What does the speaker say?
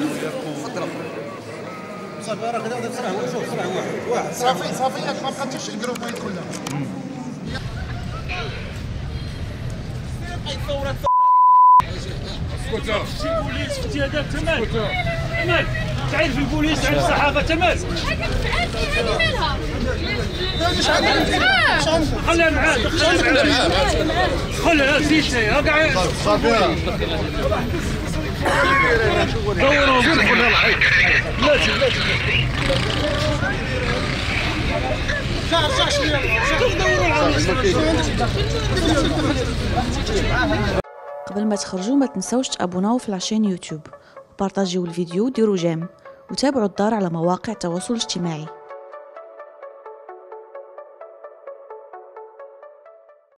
تفضل صافي راه كذا صراحه شوف صراحه واحد صافي ما بقاتش الجروبات كلها اي ثوره اسكت شي بوليس فتي هذاك تمام تمام تعرف البوليس تعرف الصحافه تمام خليها معاه دخلها نسيتي كاع صافي دوروا بلاتي قبل ما تخرجوا ما تنسوش تابوناو في العشان يوتيوب وبارطاجيو الفيديو وديروا جيم وتابعوا الدار على مواقع التواصل الاجتماعي.